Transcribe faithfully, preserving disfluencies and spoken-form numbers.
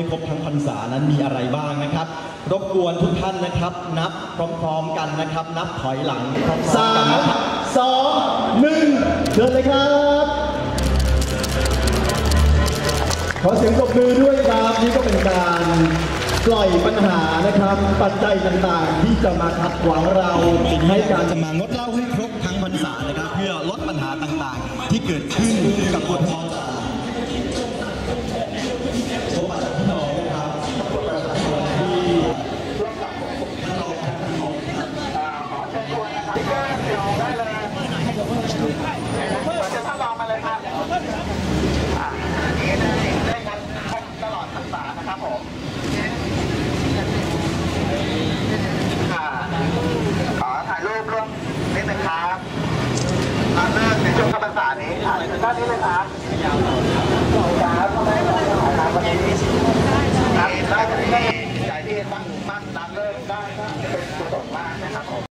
ครบทั้งพรรษานั้นมีอะไรบ้างนะครับรบกวนทุกท่านนะครับนับพร้อมๆกันนะครับนับถอยหลังพร้อมๆกันนะครับสองหนึ่งเชิญเลยครับขอเสียงปรบมือด้วยครับนี่ก็เป็นการปล่อยปัญหานะครับปัจจัยต่างๆที่จะมาขัดขวางเราให้การจะมางดเหล้าให้ครบทั้งพรรษานะครับเพื่อลดปัญหาต่างๆที่เกิดขึ้นกับคนท้องจะทดลองมาเลยครับนี้ได้งานตลอดพรรษานะครับผมขอถ่ายรูปร่วมนิดนึงครับมาเริ่มในช่วงพรรษานี้ถ่ายถึงด้านนี้เลยครับครับทำไมเราถ่ายมาวันนี้ครับได้